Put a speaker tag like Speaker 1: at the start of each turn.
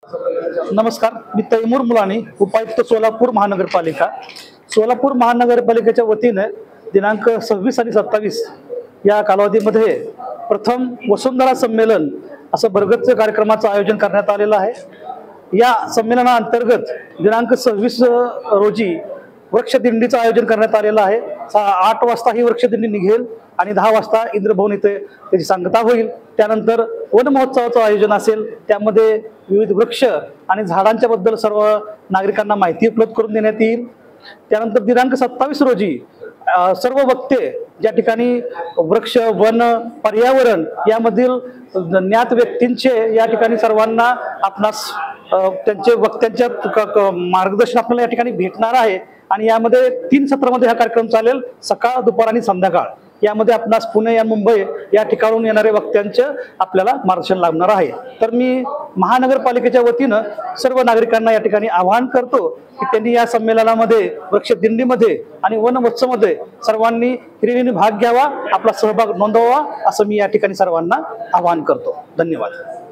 Speaker 1: नमस्कार, मी तैमूर मुलानी, उपायुक्त सोलापूर महानगरपालिका। सोलापूर महानगरपालिकेच्या वतीने दिनांक 26 आणि 27 या कालावधीमध्ये प्रथम वसुंधरा संमेलन असं बरगतचं कार्यक्रमाचं आयोजन करण्यात आलेलं आहे। या संमेलनाअंतर्गत दिनांक 26 रोजी वृक्षदिंडीचं आयोजन करण्यात आलेलं आहे। 8 वाजता ही वृक्षदिंडी निघेल आणि 10 वाजता इंद्रभवन येथे त्याची सांगता होईल। त्यानंतर वन महोत्सवाचं आयोजन असेल, त्यामध्ये विविध वृक्ष आणि झाडांच्या बद्दल सर्व नागरिकांना माहिती उपलब्ध करून देण्यात येईल। त्यानंतर दिनांक 27 रोजी सर्व वक्ते ज्या ठिकाणी वृक्ष, वन, पर्यावरण यामधील ज्ञात व्यक्तींचे या ठिकाणी सर्वांना आपणास त्यांचे वक्त्यांच्या मार्गदर्शन आपल्याला या ठिकाणी भेटणार आहे। आणि यामध्ये 3 सत्रामध्ये हा कार्यक्रम चालेल, सकाळ, दुपार आणि संध्याकाळ। यामध्ये आपणास पुणे या मुंबई या ठिकाणून येणारे वक्त्यांचे आपल्याला मार्गदर्शन लाभणार आहे। तर मी महानगरपालिकेच्या वतीनं सर्व नागरिकांना या ठिकाणी आवाहन करतो की त्यांनी या संमेलनामध्ये, वृक्षदिंडीमध्ये आणि वन महोत्सवामध्ये सर्वांनी हिरिरीने भाग घ्यावा, आपला सहभाग नोंदवावा, असं मी या ठिकाणी सर्वांना आवाहन करतो। धन्यवाद।